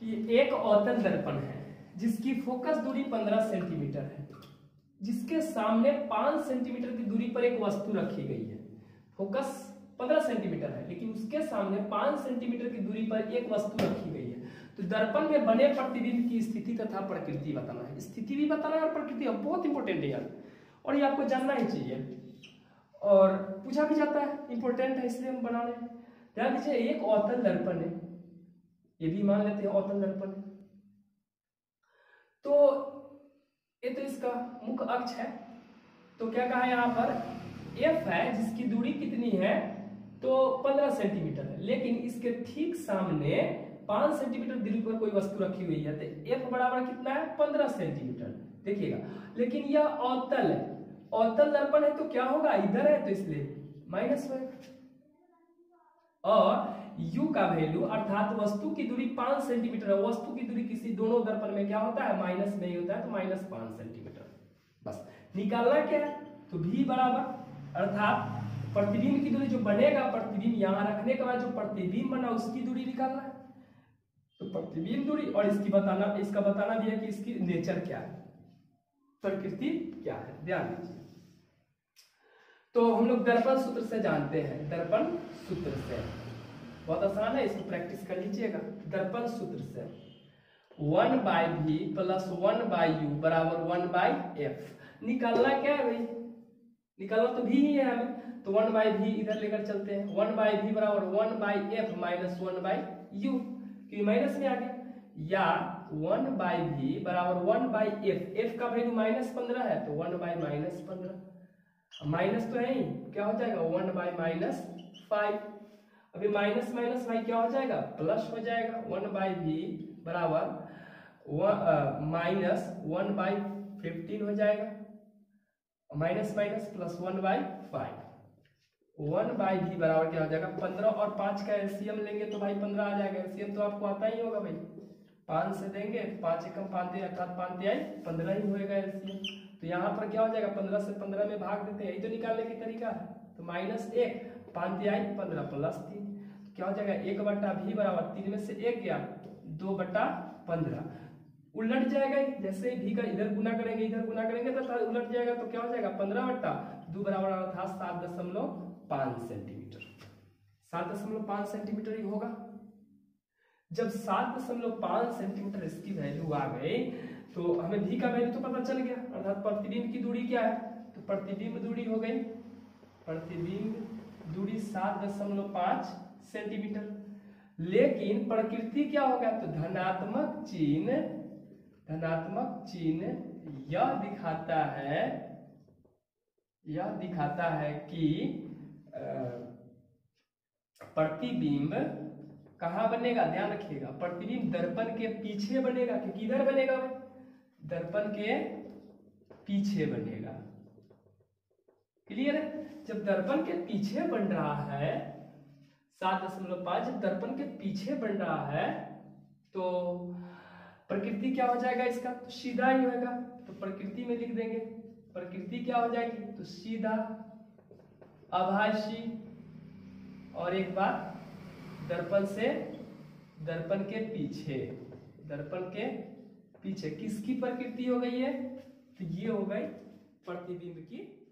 ये एक अवतल दर्पण है जिसकी फोकस दूरी 15 सेंटीमीटर है, जिसके सामने 5 सेंटीमीटर की दूरी पर एक वस्तु रखी गई है। फोकस 15 सेंटीमीटर है लेकिन उसके सामने 5 सेंटीमीटर की दूरी पर एक वस्तु रखी गई है। तो दर्पण में बने प्रतिबिंब की स्थिति तथा प्रकृति बताना है। स्थिति भी बताना है और प्रकृति, बहुत इंपॉर्टेंट है यार, और ये आपको जानना ही चाहिए और पूछा भी जाता है, इंपॉर्टेंट है इसलिए हम बना रहे हैं। ध्यान दीजिए, एक अवतल दर्पण है, ये भी मान लेते हैं अवतल दर्पण है। तो ये तो इसका मुख्य अक्ष है। तो क्या कहा यहाँ पर, F है जिसकी दूरी कितनी है, तो 15 सेंटीमीटर है, लेकिन इसके ठीक सामने 5 सेंटीमीटर दूरी पर कोई वस्तु रखी हुई है। तो F बराबर कितना है, 15 सेंटीमीटर। देखिएगा, लेकिन यह अवतल है, अवतल दर्पण है तो क्या होगा, इधर है तो इसलिए माइनस होगा। और U का वैल्यू अर्थात वस्तु की दूरी 5 सेंटीमीटर है। वस्तु की दूरी किसी दोनों दर्पण में क्या होता है, माइनस में ही होता है, तो -5 सेंटीमीटर। बस निकालना क्या है, तो V बराबर अर्थात प्रतिबिंब की दूरी जो बनेगा, प्रतिबिंब यहाँ रखने के बाद जो प्रतिबिंब बना उसकी दूरी निकालना है। तो प्रतिबिंब दूरी और इसका बताना भी है कि इसकी नेचर क्या है, प्रकृति क्या है। ध्यान दीजिए, तो हम लोग दर्पण सूत्र से जानते हैं। दर्पण सूत्र से बहुत आसान है, इसको प्रैक्टिस कर लीजिएगा। दर्पण सूत्र से 1/v + 1/u बराबर 1/f। निकालना क्या है भाई, निकालना तो v ही है हमें, तो 1/v इधर लेकर चलते हैं। 1/v बराबर 1/f - 1/u, क्योंकि माइनस में आ गया, या 1/v बराबर 1/f। f का वैल्यू -15 है तो 1/-15, माइनस तो है ही, क्या हो जाएगा 1/-5। अभी माइनस भाई क्या हो जाएगा, प्लस हो जाएगा। 1/v बराबर -1/15 हो जाएगा, माइनस प्लस 1/5। 1/v बराबर क्या हो जाएगा, 15 और 5 का एलसीएम लेंगे तो भाई 15 आ जाएगा। एलसीएम तो आपको आता ही होगा भाई, 5 से देंगे 5 एकम 5 अर्थात 5 आई 15 ही होएगा एलसीएम। तो यहाँ पर क्या हो जाएगा, 15 से 15 में भाग देते हैं, यही तो निकालने की तरीका है। तो -1 5 आई 15 + 3, क्या हो जाएगा 1/v बराबर 3 में से 1 गया 2/15। उलट जाएगा, जैसे v का इधर गुना करेंगे इधर गुना करेंगे तो उलट जाएगा, तो क्या हो जाएगा 15/2 बराबर अर्थात 7.5 सेंटीमीटर। 7.5 सेंटीमीटर ही होगा। जब 7.5 सेंटीमीटर इसकी वैल्यू आ गई तो हमें v का वैल्यू तो पता चल गया, अर्थात प्रतिबिंब की दूरी क्या है, तो प्रतिबिंब दूरी हो गई, प्रतिबिंब दूरी 7.5 सेंटीमीटर। लेकिन प्रकृति क्या होगा, तो धनात्मक चिन्ह यह दिखाता है कि प्रतिबिंब कहाँ बनेगा, ध्यान रखिएगा, प्रतिबिंब दर्पण के पीछे बनेगा। क्योंकि इधर बनेगा, दर्पण के पीछे बनेगा। क्लियर है, जब दर्पण के पीछे बन रहा है 7.5, जब दर्पण के पीछे बन रहा है तो प्रकृति क्या हो जाएगा इसका, तो सीधा ही होगा। तो प्रकृति में लिख देंगे, प्रकृति क्या हो जाएगी, तो सीधा, आभासी, और एक बात दर्पण के पीछे किसकी प्रकृति हो गई है, तो ये हो गई प्रतिबिंब की